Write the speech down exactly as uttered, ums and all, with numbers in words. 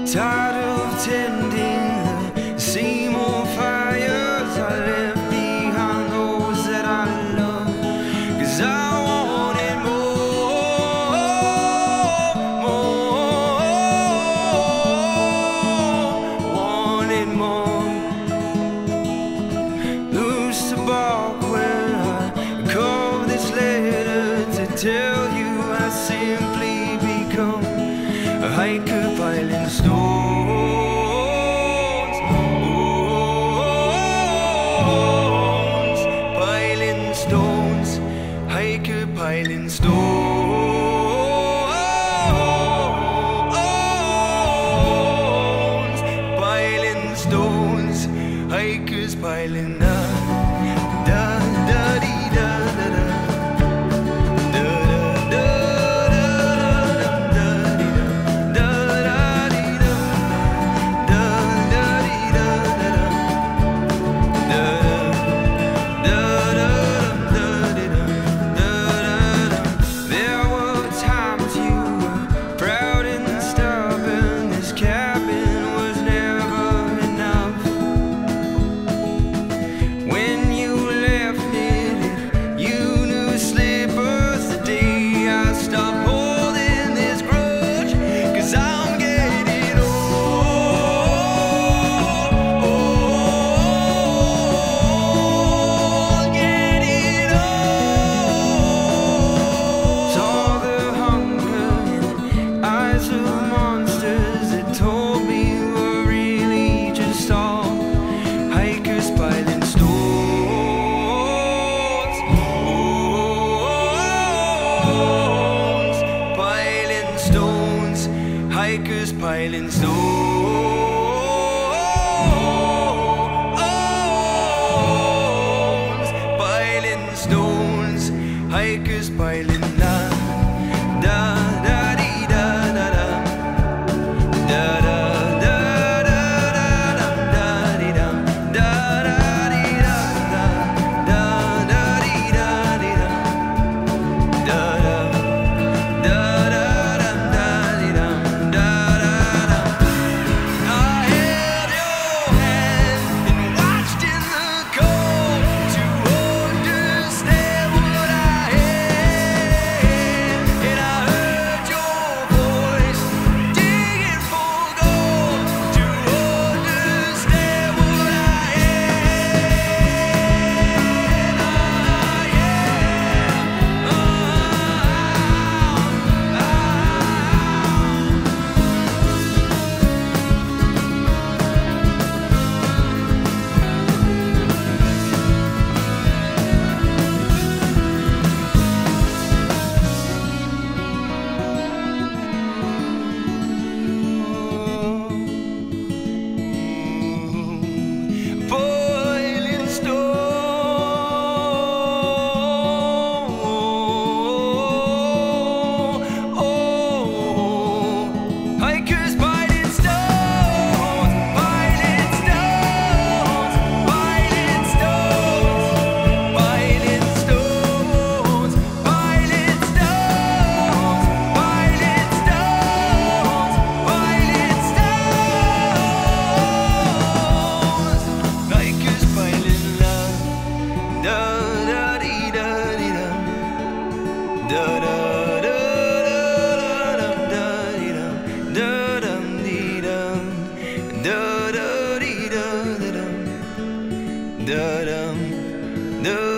Tired of tending the same old fires. I left behind those that I love, 'cause I wanted more, more, wanted more. Loose the bark when I carve this letter to tell you I simply become a hiker piling stones, stones, piling stones, hiker piling stones, piling stones, hikers piling up. Da da dee da da da. Hikers piling stones, piling stones, hikers piling da da da dee da da da da da da da da da dee da da da dee da da da dee da dee da da da da. Da dum, da.